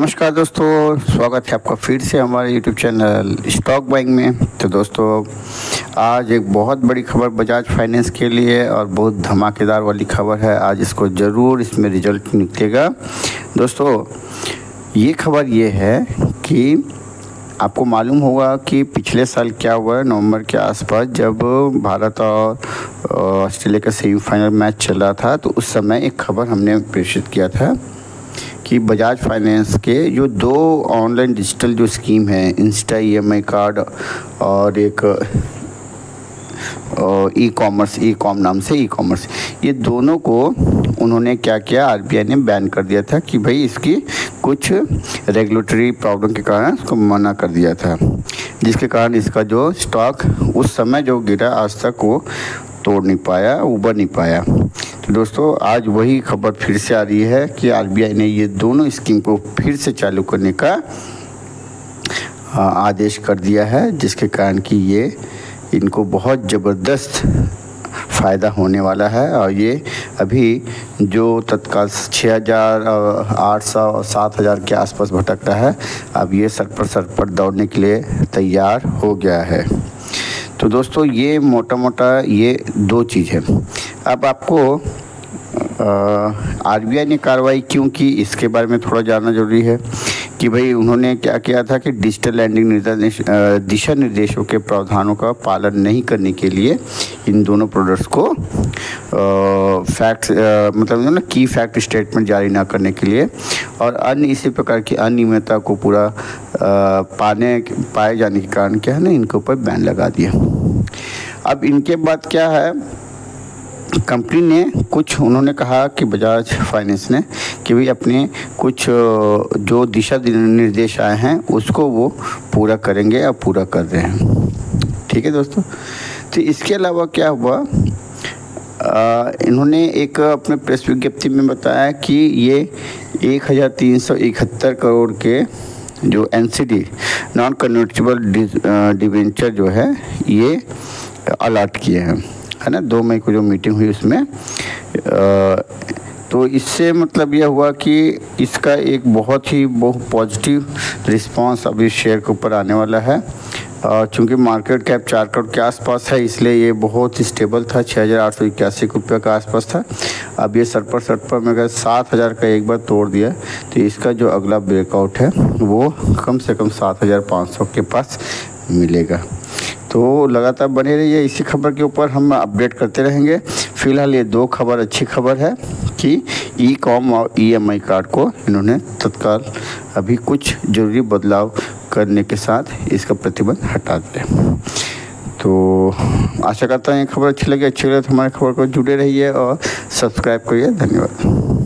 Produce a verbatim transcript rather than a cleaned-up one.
नमस्कार दोस्तों, स्वागत है आपका फिर से हमारे यूट्यूब चैनल स्टॉक बाइंग में। तो दोस्तों आज एक बहुत बड़ी खबर बजाज फाइनेंस के लिए और बहुत धमाकेदार वाली खबर है। आज इसको ज़रूर इसमें रिजल्ट निकलेगा। दोस्तों ये खबर ये है कि आपको मालूम होगा कि पिछले साल क्या हुआ, नवंबर के आसपास जब भारत और ऑस्ट्रेलिया का सेमीफाइनल मैच चल रहा था, तो उस समय एक खबर हमने प्रेषित किया था कि बजाज फाइनेंस के जो दो ऑनलाइन डिजिटल जो स्कीम है, Insta E M I card और एक ई कॉमर्स ई कॉम नाम से ई कॉमर्स, ये दोनों को उन्होंने क्या किया, आर बी आई ने बैन कर दिया था कि भाई इसकी कुछ रेगुलेटरी प्रॉब्लम के कारण इसको मना कर दिया था, जिसके कारण इसका जो स्टॉक उस समय जो गिरा आज तक वो तोड़ नहीं पाया, उबर नहीं पाया। तो दोस्तों आज वही खबर फिर से आ रही है कि आर बी आई ने ये दोनों स्कीम को फिर से चालू करने का आदेश कर दिया है, जिसके कारण कि ये इनको बहुत ज़बरदस्त फ़ायदा होने वाला है। और ये अभी जो तत्काल छः हज़ार आठ सौ सात हज़ार के आसपास भटक रहा है, अब ये सर पर सर पर दौड़ने के लिए तैयार हो गया है। तो दोस्तों ये मोटा मोटा ये दो चीज़ है। अब आपको आर बी आई ने कार्रवाई क्यों की, इसके बारे में थोड़ा जानना जरूरी है कि भाई उन्होंने क्या किया था कि डिजिटल लैंडिंग निर्देश दिशा निर्देशों के प्रावधानों का पालन नहीं करने के लिए इन दोनों प्रोडक्ट्स को फैक्ट मतलब ना की फैक्ट स्टेटमेंट जारी ना करने के लिए और अन्य इसी प्रकार की अनियमितता को पूरा आ, पाने पाए जाने के कारण क्या है ना, इनके ऊपर बैन लगा दिया। अब इनके बाद क्या है, कंपनी ने कुछ उन्होंने कहा कि बजाज फाइनेंस ने कि भाई अपने कुछ जो दिशा निर्देश आए हैं उसको वो पूरा करेंगे और पूरा कर रहे हैं। ठीक है दोस्तों, तो इसके अलावा क्या हुआ, आ, इन्होंने एक अपने प्रेस विज्ञप्ति में बताया कि ये एक हज़ार तीन सौ इकहत्तर करोड़ के जो N C D non convertible debenture जो है ये अलॉट किए हैं, है ना। दो मई को जो मीटिंग हुई उसमें आ, तो इससे मतलब यह हुआ कि इसका एक बहुत ही बहुत पॉजिटिव रिस्पांस अभी शेयर के ऊपर आने वाला है। चूँकि मार्केट कैप चार करोड़ के आसपास है, इसलिए ये बहुत ही स्टेबल था, छः हज़ार आठ सौ इक्यासी रुपये का आसपास था। अब ये सर पर सर पर मैं अगर सात हज़ार का एक बार तोड़ दिया तो इसका जो अगला ब्रेकआउट है वो कम से कम सात हज़ार पाँच सौ के पास मिलेगा। तो लगातार बने रहिए, इसी खबर के ऊपर हम अपडेट करते रहेंगे। फ़िलहाल ये दो खबर अच्छी खबर है कि ई कॉम और ई एम आई कार्ड को इन्होंने तत्काल अभी कुछ ज़रूरी बदलाव करने के साथ इसका प्रतिबंध हटा दिया। तो आशा करता हूँ ये खबर अच्छी लगी अच्छी लगे तो हमारे खबर को जुड़े रहिए और सब्सक्राइब करिए। धन्यवाद।